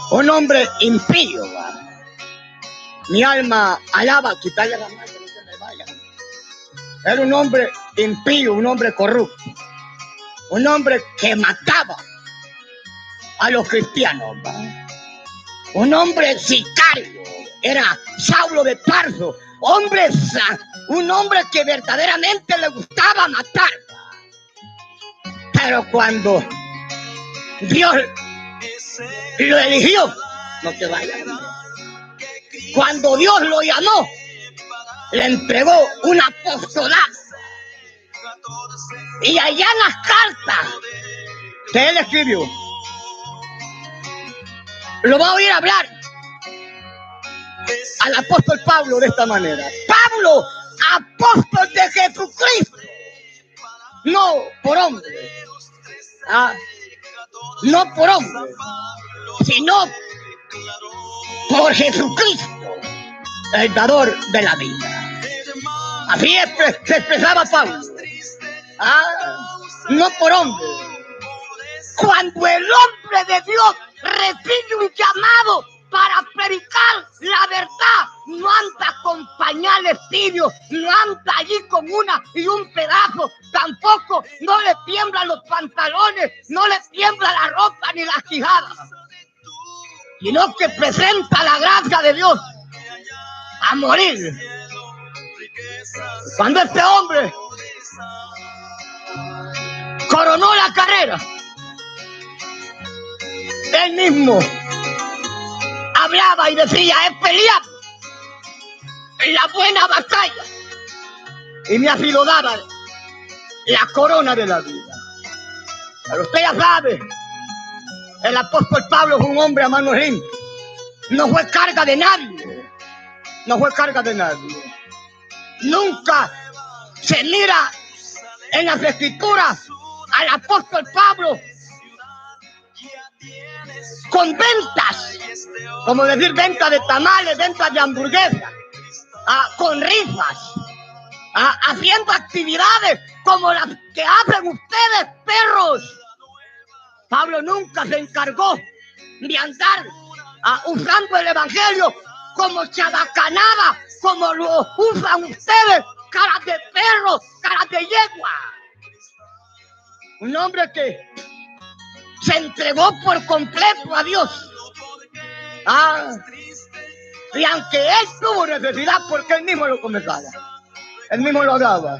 Un hombre impío, ¿va? Mi alma alaba, quitarle la mano, que no se me vaya. Era un hombre impío, un hombre corrupto. Un hombre que mataba a los cristianos, ¿va? Un hombre sicario. Era Saulo de Tarso. Un hombre que verdaderamente le gustaba matar. Pero cuando Dios lo eligió, no te vayas. Cuando Dios lo llamó, le entregó un apostolado. Y allá en las cartas que él escribió, lo va a oír hablar al apóstol Pablo de esta manera. Pablo, apóstol de Jesucristo, no por hombre, no por hombre, sino por Jesucristo, el dador de la vida. Así se expresaba Pablo. No por hombre. Cuando el hombre de Dios recibe un llamado para predicar la verdad, no anda con pañales tibios, no anda allí con una y un pedazo, tampoco no le tiemblan los pantalones, no le tiembla la ropa ni las quijadas, sino que presenta la gracia de Dios a morir. Cuando este hombre coronó la carrera, él mismo hablaba y decía: he peleado en la buena batalla y me ha sido dada la corona de la vida. Pero usted ya sabe, el apóstol Pablo fue un hombre a mano limpia. No fue carga de nadie. No fue carga de nadie. Nunca se mira en las escrituras al apóstol Pablo con ventas, como decir ventas de tamales, ventas de hamburguesas, con rifas, haciendo actividades como las que hacen ustedes, perros. Pablo nunca se encargó de andar usando el evangelio como chabacanada, como lo usan ustedes, caras de perros, caras de yegua. Un hombre que se entregó por completo a Dios. Y aunque él tuvo necesidad, porque él mismo lo comenzaba, él mismo lo daba.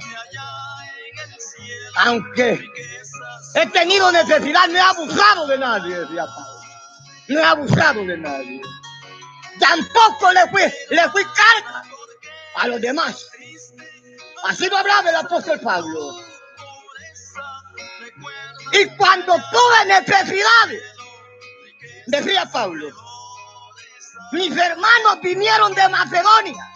Aunque he tenido necesidad, no he abusado de nadie, decía Pablo. No he abusado de nadie. Tampoco le fui carga a los demás. Así lo hablaba el apóstol Pablo. Y cuando tuve necesidades, decía Pablo, mis hermanos vinieron de Macedonia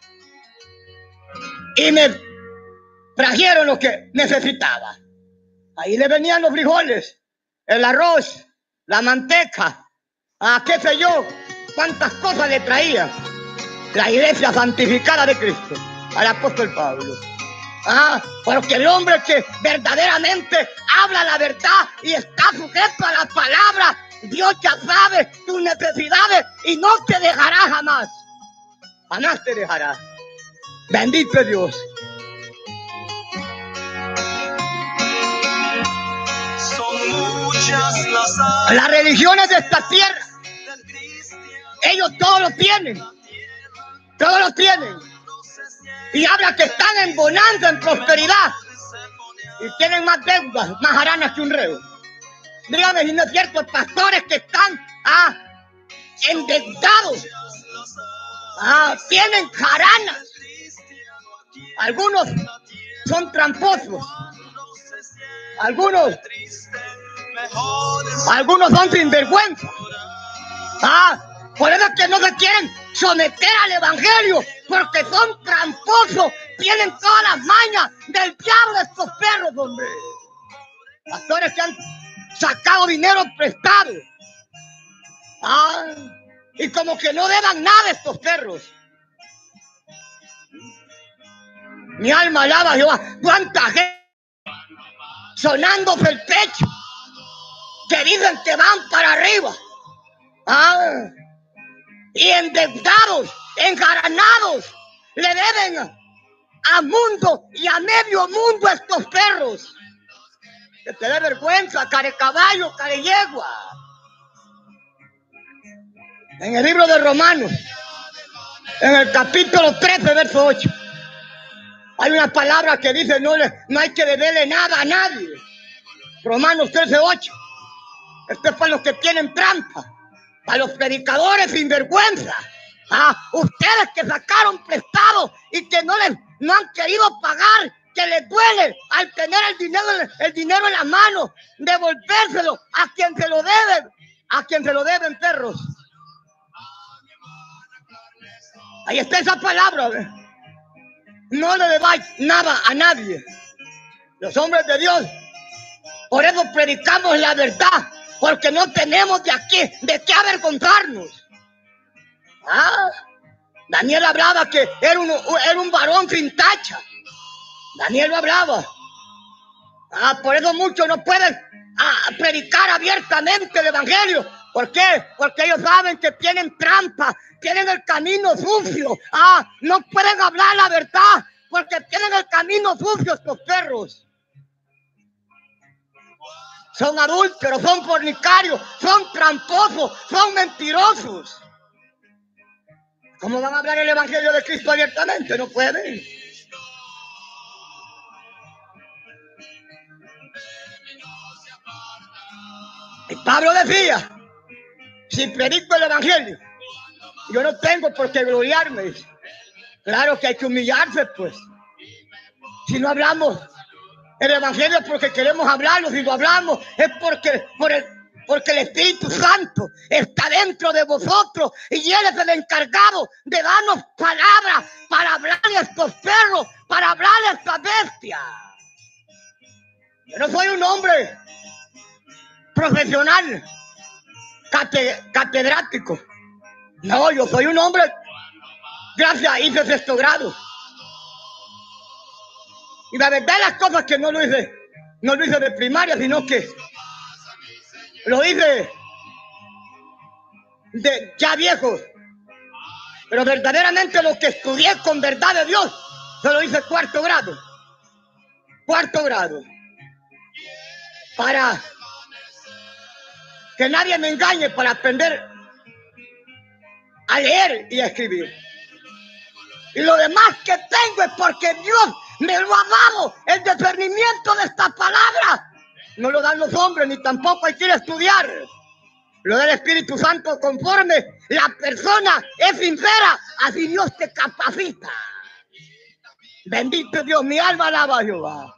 y me trajeron lo que necesitaba. Ahí le venían los frijoles, el arroz, la manteca, qué sé yo, cuántas cosas le traía la iglesia santificada de Cristo al apóstol Pablo. Porque el hombre que verdaderamente habla la verdad y está sujeto a las palabras, Dios ya sabe tus necesidades y no te dejará jamás. Jamás te dejará. Bendito Dios. Las religiones de esta tierra, ellos todos lo tienen. Todos lo tienen. Y habla que están en bonanza, en prosperidad. Y tienen más deudas, más aranas que un reo. Dígame si no es cierto, pastores que están endeudados. Tienen jaranas. Algunos son tramposos. Algunos son sinvergüenza. Por eso es que no se quieren someter al evangelio, porque son tramposos, tienen todas las mañas del diablo estos perros, hombre. Pastores que han sacado dinero prestado. Y como que no deban nada estos perros. Mi alma alaba a Jehová. ¿Cuánta gente sonándose el pecho que dicen que van para arriba? Y endeudados, enjaranados, le deben a mundo y a medio mundo a estos perros. Que te dé vergüenza, carecaballo, careyegua. En el libro de Romanos, en el capítulo 13, verso 8, hay una palabra que dice no hay que deberle nada a nadie. Romanos 13, 8. Esto es para los que tienen trampa, para los predicadores sin vergüenza. Ustedes que sacaron prestado y que no han querido pagar, que les duele al tener el dinero en la mano, devolvérselo a quien se lo deben, perros. Ahí está esa palabra. No le debáis nada a nadie. Los hombres de Dios, por eso predicamos la verdad, porque no tenemos de qué avergonzarnos. Daniel hablaba que era un varón sin tacha. Daniel lo hablaba. Por eso muchos no pueden predicar abiertamente el evangelio. ¿Por qué? Porque ellos saben que tienen trampa, tienen el camino sucio. No pueden hablar la verdad porque tienen el camino sucio estos perros. Son adúlteros, son fornicarios, son tramposos, son mentirosos. ¿Cómo van a hablar el evangelio de Cristo abiertamente? No pueden. Y Pablo decía, si predico el evangelio, yo no tengo por qué gloriarme. Claro que hay que humillarse, pues. Si no hablamos el evangelio es porque queremos hablarlo. Si lo hablamos es porque el Espíritu Santo está dentro de vosotros y Él es el encargado de darnos palabras para hablarle a estos perros, para hablarle a estas bestias. Yo no soy un hombre profesional, catedrático. No, yo soy un hombre, gracias, hice 6º grado. Y la verdad las cosas que no lo hice de primaria, sino que lo hice de ya viejo. Pero verdaderamente lo que estudié con verdad de Dios, se lo hice 4º grado. 4º grado. Para que nadie me engañe, para aprender a leer y a escribir. Y lo demás que tengo es porque Dios me lo ha dado, el discernimiento de esta palabra. No lo dan los hombres, ni tampoco hay que ir a estudiar. Lo del Espíritu Santo, conforme la persona es sincera, así Dios te capacita. Bendito Dios, mi alma alaba a Jehová.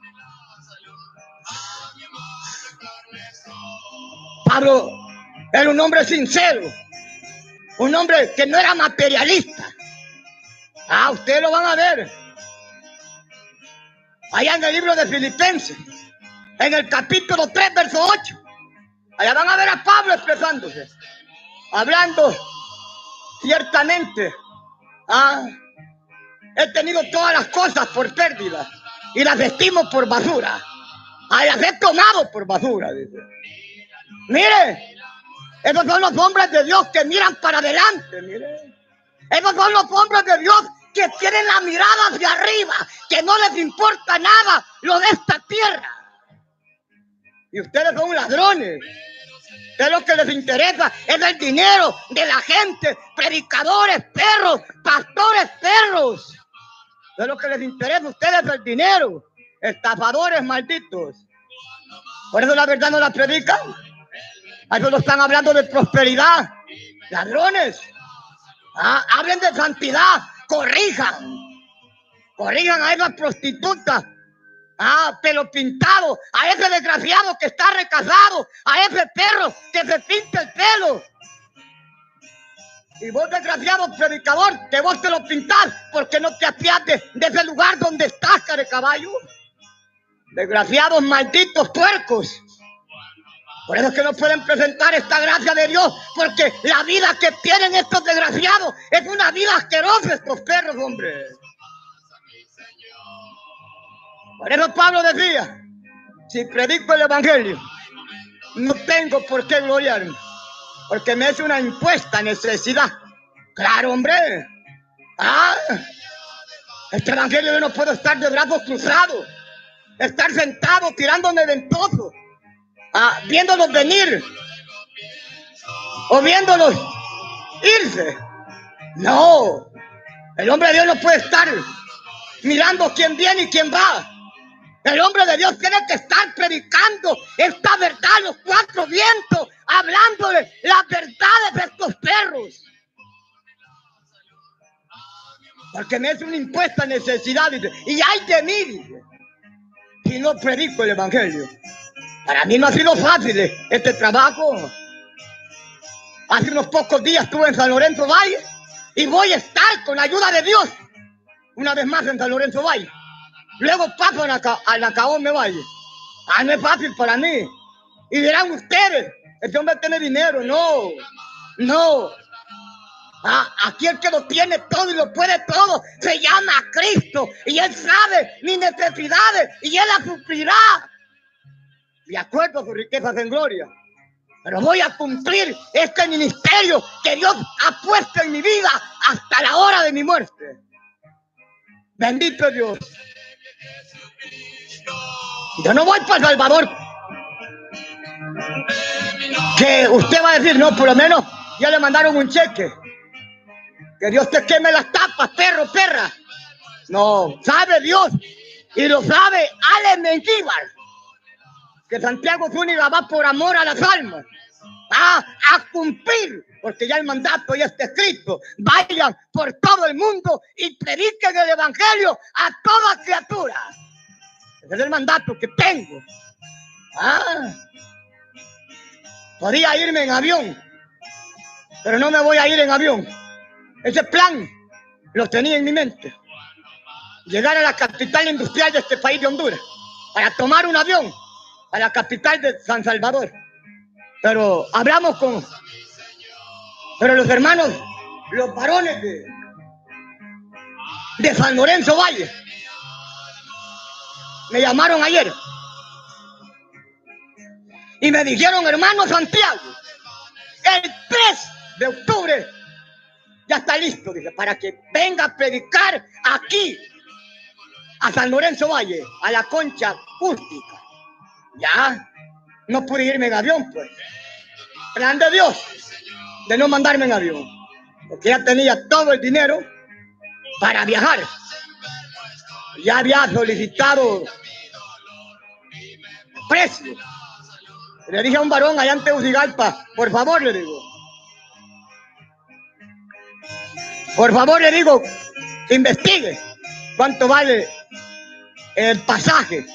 Pablo era un hombre sincero, un hombre que no era materialista. Ustedes lo van a ver allá en el libro de Filipenses, en el capítulo 3, verso 8. Allá van a ver a Pablo expresándose, hablando ciertamente. He tenido todas las cosas por pérdida y las estimo por basura. Las he tomado por basura, dice. Mire, esos son los hombres de Dios que miran para adelante, mire. Esos son los hombres de Dios que tienen la mirada hacia arriba, que no les importa nada lo de esta tierra. Y ustedes son ladrones. Ustedes lo que les interesa es el dinero de la gente, predicadores, perros, pastores, perros. Ustedes lo que les interesa a ustedes es el dinero, estafadores malditos. Por eso la verdad no la predican. A eso no están hablando de prosperidad. Ladrones. Hablen de santidad, corrijan a esas prostitutas, pelo pintado, a ese desgraciado que está recasado, a ese perro que se pinta el pelo. Y vos, desgraciado predicador, que vos te lo pintás porque no te apiates de ese lugar donde estás, carecaballo. Desgraciados malditos puercos. Por eso es que no pueden presentar esta gracia de Dios, porque la vida que tienen estos desgraciados es una vida asquerosa, estos perros, hombre. Por eso Pablo decía, si predico el evangelio, no tengo por qué gloriarme. porque me es una impuesta necesidad. Claro, hombre. Este evangelio yo no puedo estar de brazos cruzados, estar sentado tirándome ventoso, viéndolos venir o viéndolos irse. No, el hombre de Dios no puede estar mirando quién viene y quién va. El hombre de Dios tiene que estar predicando esta verdad a los cuatro vientos, hablándole las verdades de estos perros. Porque me es una impuesta necesidad, dice, y hay de mí, dice, si no predico el evangelio. Para mí no ha sido fácil este trabajo. Hace unos pocos días estuve en San Lorenzo Valle y voy a estar con la ayuda de Dios una vez más en San Lorenzo Valle. Luego paso a Nacaome Valle. No es fácil para mí. Y dirán ustedes, este hombre tiene dinero. No. Aquí el que lo tiene todo y lo puede todo se llama Cristo. Y Él sabe mis necesidades y Él las suplirá de acuerdo a sus riquezas en gloria. Pero voy a cumplir este ministerio que Dios ha puesto en mi vida hasta la hora de mi muerte. Bendito Dios. Yo no voy para El Salvador. Que usted va a decir, no, por lo menos ya le mandaron un cheque. Que Dios te queme las tapas, perro, perra. No, sabe Dios. Y lo sabe Ale Mengíbar. Que Santiago Zúñiga va por amor a las almas. A cumplir, porque ya el mandato ya está escrito. Vayan por todo el mundo y prediquen el evangelio a toda criatura. Ese es el mandato que tengo. Podría irme en avión, pero no me voy a ir en avión. Ese plan lo tenía en mi mente. Llegar a la capital industrial de este país de Honduras para tomar un avión a la capital de San Salvador. Pero hablamos pero los hermanos, los varones de San Lorenzo Valle, me llamaron ayer y me dijeron, hermano Santiago, el 3 de octubre ya está listo, dice, para que venga a predicar aquí a San Lorenzo Valle, a la Concha Acústica. Ya no pude irme en avión, pues. Plan de Dios de no mandarme en avión, porque ya tenía todo el dinero para viajar. Ya había solicitado precio. Le dije a un varón allá en Tegucigalpa, por favor, le digo, investigue cuánto vale el pasaje.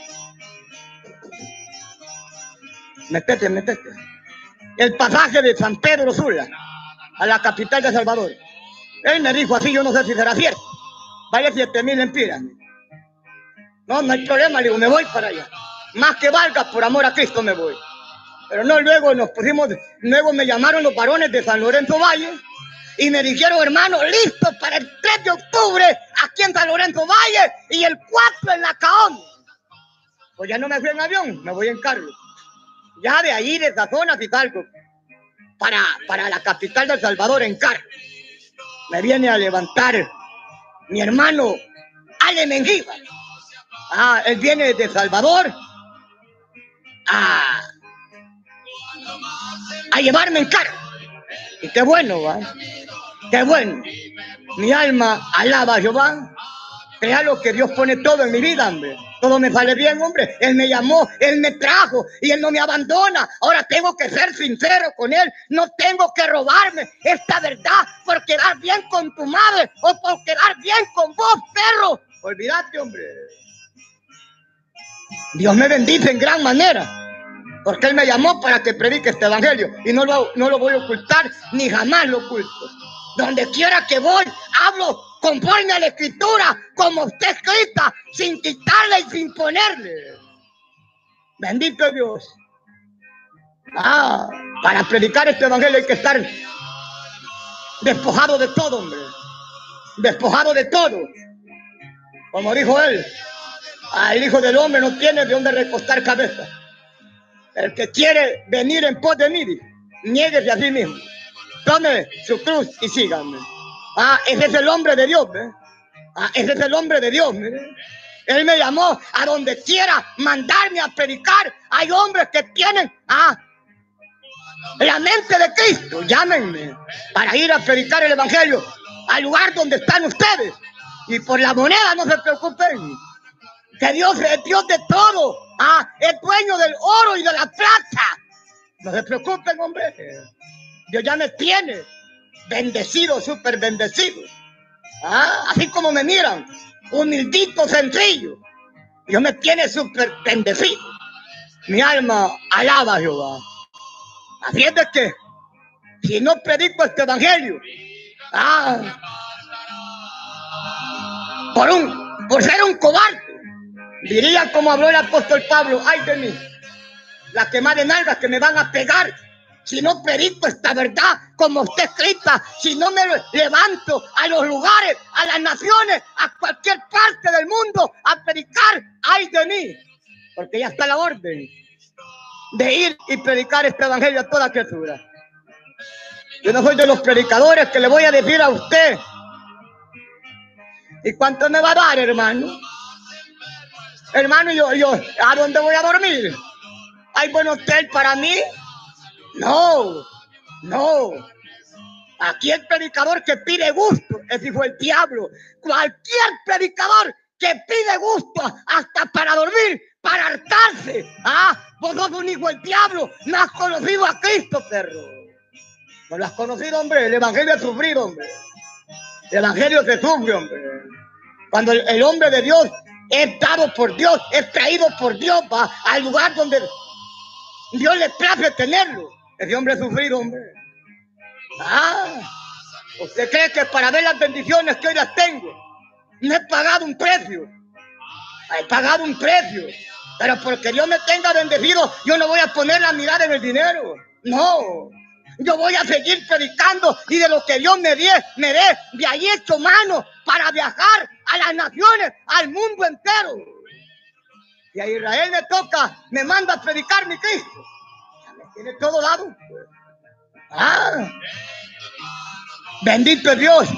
Métete. El pasaje de San Pedro Sula a la capital de Salvador. Él me dijo así, yo no sé si será cierto. Vale 7,000 lempiras. No hay problema, le digo, me voy para allá. Más que valga, por amor a Cristo me voy. Pero no, luego me llamaron los varones de San Lorenzo Valle y me dijeron, hermano, listo para el 3 de octubre aquí en San Lorenzo Valle y el 4 en Nacaome. Pues ya no me fui en avión, me voy en carro. Ya de ahí, de esa zona, si salgo para la capital de El Salvador en carro. Me viene a levantar mi hermano Ale Mengíbar. Él viene de El Salvador a llevarme en carro. Y qué bueno, ¿va? Qué bueno. Mi alma alaba a Jehová. Crea lo que Dios pone todo en mi vida, hombre. Todo me sale bien, hombre. Él me llamó, Él me trajo y Él no me abandona. Ahora tengo que ser sincero con Él. No tengo que robarme esta verdad por quedar bien con tu madre o por quedar bien con vos, perro. Olvídate, hombre. Dios me bendice en gran manera. Porque Él me llamó para que predique este evangelio. Y no lo voy a ocultar, ni jamás lo oculto. Donde quiera que voy, hablo conforme a la escritura, como está escrita, sin quitarle y sin ponerle. Bendito Dios. Para predicar este evangelio hay que estar despojado de todo, hombre. Despojado de todo. Como dijo él, el Hijo del Hombre no tiene de dónde recostar cabeza. El que quiere venir en pos de mí, Niéguese a sí mismo. Tome su cruz y síganme. Ese es el hombre de Dios, ¿ve? Ese es el hombre de Dios, mire. Él me llamó a donde quiera mandarme a predicar. Hay hombres que tienen la mente de Cristo. Llámenme para ir a predicar el evangelio al lugar donde están ustedes. Y por la moneda no se preocupen. Que Dios es Dios de todo. Es dueño del oro y de la plata. No se preocupen, hombre. Dios ya me tiene bendecido, súper bendecido. Así como me miran, humildito, sencillo. Dios me tiene súper bendecido. Mi alma alaba a Jehová. Así es de que, si no predico este evangelio, por ser un cobarde, diría como habló el apóstol Pablo: ay de mí, las quemadas de nalgas que me van a pegar si no predico esta verdad como está escrita, si no me levanto a los lugares, a las naciones, a cualquier parte del mundo a predicar. Ay de mí, porque ya está la orden de ir y predicar este evangelio a toda criatura. Yo no soy de los predicadores que le voy a decir a usted: ¿y cuánto me va a dar, hermano? Hermano, yo ¿a dónde voy a dormir? ¿Hay buen hotel para mí? No. Aquí el predicador que pide gusto, ese fue el diablo. Cualquier predicador que pide gusto hasta para dormir, para hartarse. Vos sos un hijo del diablo. No has conocido a Cristo, perro. No lo has conocido, hombre. El evangelio es sufrir, hombre. El evangelio se sufre, hombre. Cuando el hombre de Dios es dado por Dios, es traído por Dios, va al lugar donde Dios le place tenerlo. Ese hombre es sufrido, hombre. ¿Usted cree que para ver las bendiciones que hoy las tengo no he pagado un precio? He pagado un precio. Pero porque Dios me tenga bendecido, yo no voy a poner la mirada en el dinero. No. Yo voy a seguir predicando y de lo que Dios me dé, de ahí hecho mano para viajar a las naciones, al mundo entero. Y a Israel me manda a predicar mi Cristo. Ya me tiene todo dado. Bendito es Dios.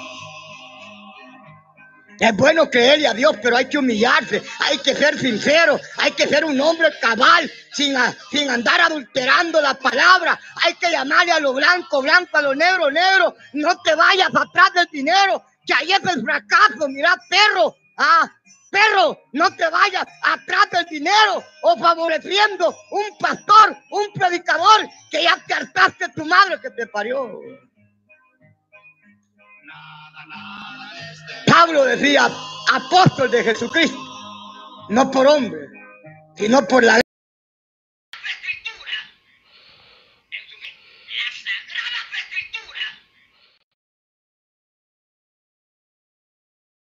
Es bueno creerle a Dios, pero hay que humillarse, hay que ser sincero, hay que ser un hombre cabal, sin andar adulterando la palabra. Hay que llamarle a lo blanco, blanco, a lo negro, negro. No te vayas atrás del dinero, que ahí es el fracaso. Mira, perro, perro, no te vayas atrás del dinero o favoreciendo un pastor, un predicador que ya te hartaste tu madre que te parió. Pablo decía: apóstol de Jesucristo, no por hombre, sino por la